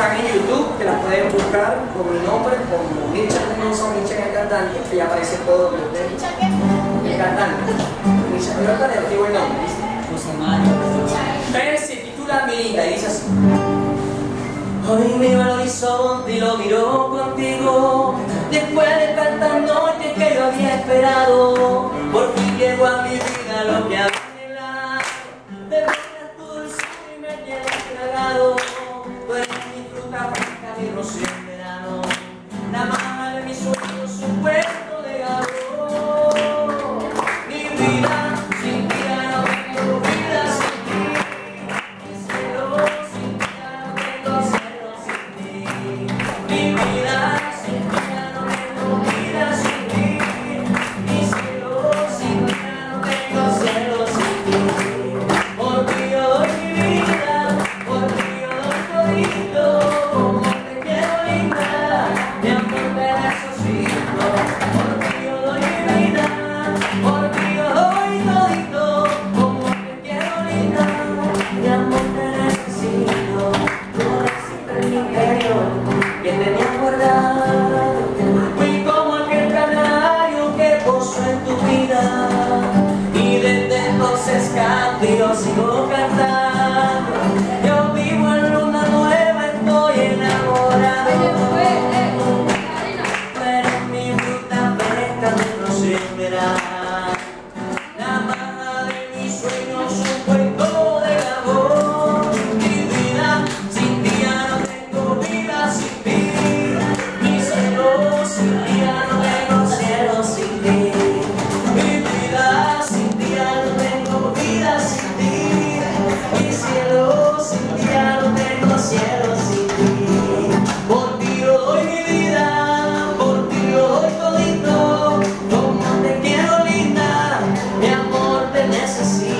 están en YouTube, que las pueden buscar con mi nombre, como Micha Mendoza, Micha el cantante, que ya aparece todo lo que el cantante. Micha, pero ahorita le digo el nombre, ¿viste? Pero se titula Mi Linda y dice así. Hoy me valorizó y lo miró contigo, después de tantas noches que yo había esperado, por fin llegó a mi vida lo que había anhelado. Te venas tu dulzura y me tienes tragado, tú eres mi fruta fresca, mi rocío en verano, la maja de mis sueños, un puerto de Gabón. Mi vida sin ti no tengo vida sin ti, mi cielo sin ti no tengo cielo sin ti, mi vida sin ti no tengo vida sin ti, mi cielo sin ti no tengo cielo sin ti. Por ti yo doy mi vida, por ti yo doy todito, como te quiero linda, mi amor te necesito. Por ti yo doy mi vida, por ti yo doy todito, como te quiero linda, mi amor te necesito. Tú eres siempre el misterio que tenía guardado. Fui como aquel canario que posó en tu vida, y desde entonces canto y yo sigo cantando. Yo vivo en luna nueva, estoy enamorado. Tú eres mi fruta fresca, mi rocío en verano, la maja de mis sueños, un cuento de Gabón. Mi vida sin ti ya no tengo vida sin ti, mi cielo sin ti ya no tengo cielo sin ti, mi vida sin ti ya no tengo vida sin ti, mi cielo sin ti ya no tengo cielo sin ti. Por ti yo doy mi vida, por ti yo doy todito, como te quiero linda, mi amor te necesito.